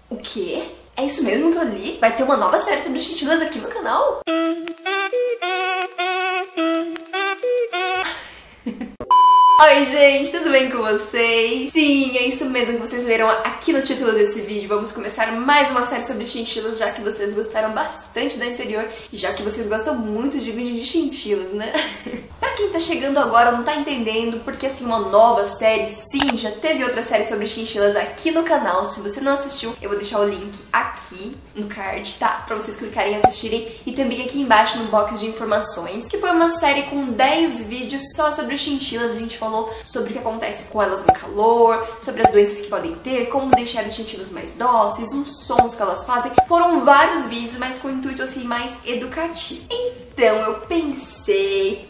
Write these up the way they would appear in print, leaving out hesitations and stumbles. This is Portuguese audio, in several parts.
O quê? É isso mesmo que eu li? Vai ter uma nova série sobre chinchilas aqui no canal? Oi gente, tudo bem com vocês? Sim, é isso mesmo que vocês leram aqui no título desse vídeo. Vamos começar mais uma série sobre chinchilas, já que vocês gostaram bastante da anterior e já que vocês gostam muito de vídeos de chinchilas, né? Pra quem tá chegando agora não tá entendendo, porque assim, uma nova série, sim, já teve outra série sobre chinchilas aqui no canal. Se você não assistiu, eu vou deixar o link aqui no card, tá? Pra vocês clicarem e assistirem, e também aqui embaixo no box de informações, que foi uma série com 10 vídeos só sobre chinchilas. A gente falou sobre o que acontece com elas no calor, sobre as doenças que podem ter, como deixar as chinchilas mais dóceis, os sons que elas fazem. Foram vários vídeos, mas com o intuito assim mais educativo. Então eu pensei,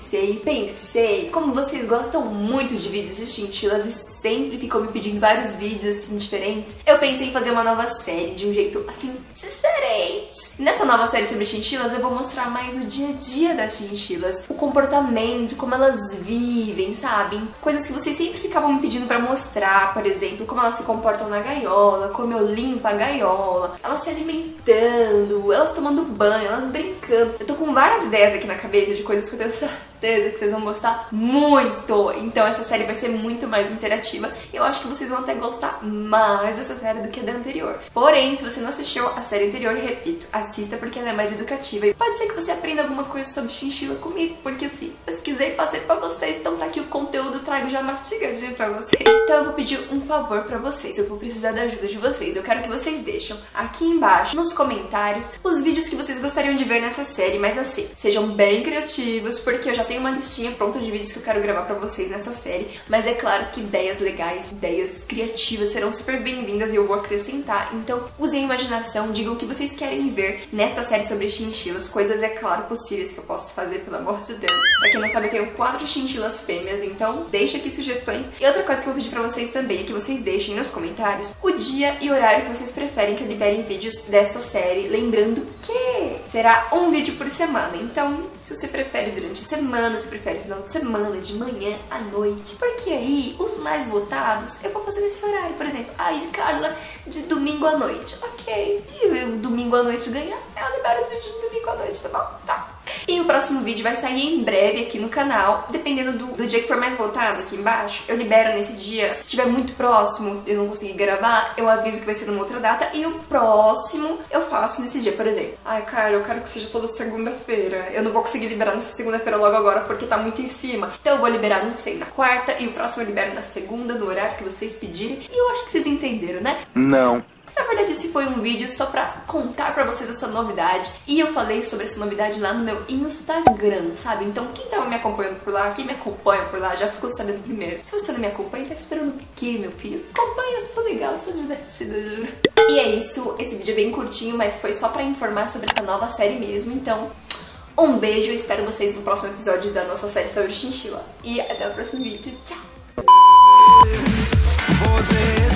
como vocês gostam muito de vídeos de chinchilas e sempre ficam me pedindo vários vídeos assim diferentes, eu pensei em fazer uma nova série de um jeito assim diferente. Nessa nova série sobre chinchilas eu vou mostrar mais o dia a dia das chinchilas, o comportamento, como elas vivem, sabe? Coisas que vocês sempre ficavam me pedindo pra mostrar, por exemplo, como elas se comportam na gaiola, como eu limpo a gaiola, elas se alimentando, elas tomando banho, elas brincando. Eu tô com várias ideias aqui na cabeça de coisas que eu tenho certeza que vocês vão gostar muito. Então essa série vai ser muito mais interativa. Eu acho que vocês vão até gostar mais dessa série do que da anterior. Porém, se você não assistiu a série anterior, repito, assista porque ela é mais educativa. E pode ser que você aprenda alguma coisa sobre chinchila comigo, porque assim, pesquisei e passei pra vocês. Então tá aqui o conteúdo, trago já mastigadinho pra vocês. Então eu vou pedir um favor pra vocês. Eu vou precisar da ajuda de vocês. Eu quero que vocês deixem aqui embaixo, nos comentários, os vídeos que vocês gostariam de ver nessa série. Mas assim, sejam bem criativos, porque eu já tenho uma listinha pronta de vídeos que eu quero gravar pra vocês nessa série. Mas é claro que ideias legais, ideias criativas serão super bem-vindas e eu vou acrescentar. Então usem a imaginação, digam o que vocês querem ver nesta série sobre chinchilas. Coisas, é claro, possíveis que eu posso fazer, pelo amor de Deus. Pra quem não sabe, eu tenho 4 chinchilas fêmeas, então deixa aqui sugestões. E outra coisa que eu vou pedir pra vocês também é que vocês deixem nos comentários o dia e horário que vocês preferem que eu libere vídeos dessa série. Lembrando que será um vídeo por semana. Então, se você prefere durante a semana, se prefere no final de semana, de manhã, à noite. Porque aí, os mais votados, eu vou fazer nesse horário. Por exemplo, aí, Carla, de domingo à noite. Ok, se o domingo à noite ganhar, eu libero os vídeos de domingo à noite, tá bom? Tá. E o próximo vídeo vai sair em breve aqui no canal, dependendo do dia que for mais votado aqui embaixo, eu libero nesse dia. Se estiver muito próximo, eu não conseguir gravar, eu aviso que vai ser numa outra data, e o próximo eu faço nesse dia, por exemplo. Ai, cara, eu quero que seja toda segunda-feira. Eu não vou conseguir liberar nessa segunda-feira logo agora, porque tá muito em cima. Então eu vou liberar, não sei, na quarta, e o próximo eu libero na segunda, no horário que vocês pedirem. E eu acho que vocês entenderam, né? Não. Na verdade, esse foi um vídeo só pra contar pra vocês essa novidade. E eu falei sobre essa novidade lá no meu Instagram, sabe? Então quem tava me acompanhando por lá, quem me acompanha por lá, já ficou sabendo primeiro. Se você não me acompanha, tá esperando o quê, meu filho? Acompanha, eu sou legal, eu sou divertida, juro. E é isso, esse vídeo é bem curtinho, mas foi só pra informar sobre essa nova série mesmo. Então, um beijo, eu espero vocês no próximo episódio da nossa série sobre chinchila. E até o próximo vídeo, tchau!